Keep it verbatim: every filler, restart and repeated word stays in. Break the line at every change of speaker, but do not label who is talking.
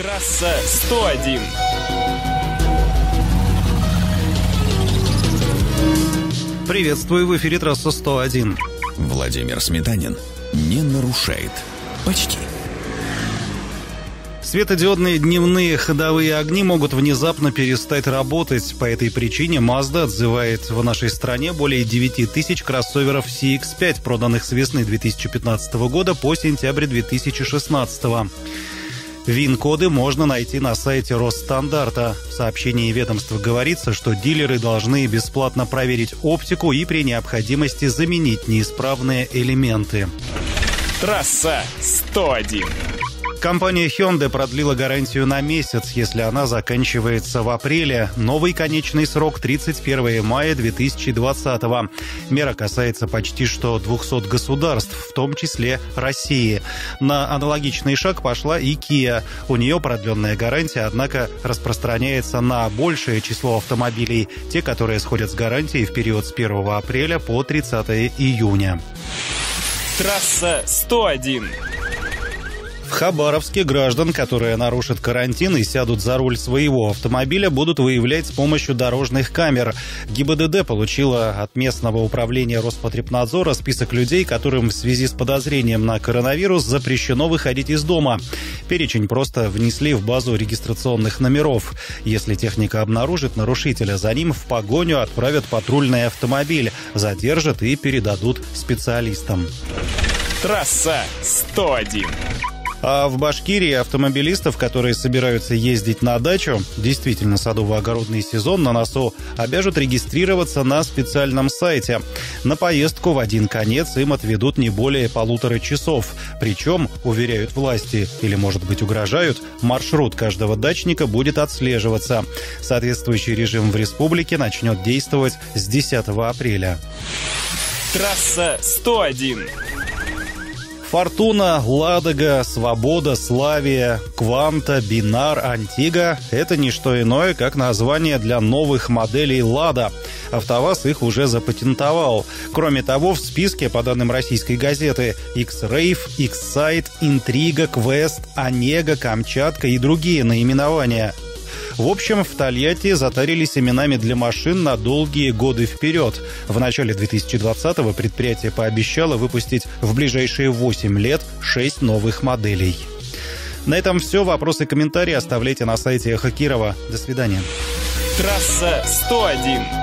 Трасса сто один.
Приветствую, в эфире Трасса сто один.
Владимир Сметанин не нарушает. Почти.
Светодиодные дневные ходовые огни могут внезапно перестать работать. По этой причине Mazda отзывает в нашей стране более девять тысяч кроссоверов си икс пять, проданных с весны две тысячи пятнадцатого года по сентябрь две тысячи шестнадцатого. ВИН-коды можно найти на сайте Росстандарта. В сообщении ведомства говорится, что дилеры должны бесплатно проверить оптику и при необходимости заменить неисправные элементы.
Трасса сто один.
Компания Hyundai продлила гарантию на месяц, если она заканчивается в апреле. Новый конечный срок – тридцать первого мая две тысячи двадцатого. Мера касается почти что двухсот государств, в том числе России. На аналогичный шаг пошла и Kia. У нее продленная гарантия, однако распространяется на большее число автомобилей, те, которые сходят с гарантией в период с первого апреля по тридцатого июня.
Трасса сто один.
В Хабаровске граждан, которые нарушат карантин и сядут за руль своего автомобиля, будут выявлять с помощью дорожных камер. ГИБДД получила от местного управления Роспотребнадзора список людей, которым в связи с подозрением на коронавирус запрещено выходить из дома. Перечень просто внесли в базу регистрационных номеров. Если техника обнаружит нарушителя, за ним в погоню отправят патрульный автомобиль, задержат и передадут специалистам.
Трасса сто один.
А в Башкирии автомобилистов, которые собираются ездить на дачу, действительно садово-огородный сезон на носу, обяжут регистрироваться на специальном сайте. На поездку в один конец им отведут не более полутора часов. Причем, уверяют власти, или, может быть, угрожают, маршрут каждого дачника будет отслеживаться. Соответствующий режим в республике начнет действовать с десятого апреля.
Трасса сто один.
Фортуна, Ладога, Свобода, Славия, Кванта, Бинар, Антига – это не что иное, как название для новых моделей «Лада». АвтоВАЗ их уже запатентовал. Кроме того, в списке, по данным российской газеты, X-Rave, X-Site, Интрига, Квест, Онега, Камчатка и другие наименования. В общем, в Тольятти затарились именами для машин на долгие годы вперед. В начале две тысячи двадцатого предприятие пообещало выпустить в ближайшие восемь лет шесть новых моделей. На этом все. Вопросы и комментарии оставляйте на сайте Эхо Кирова. До свидания.
Трасса сто один.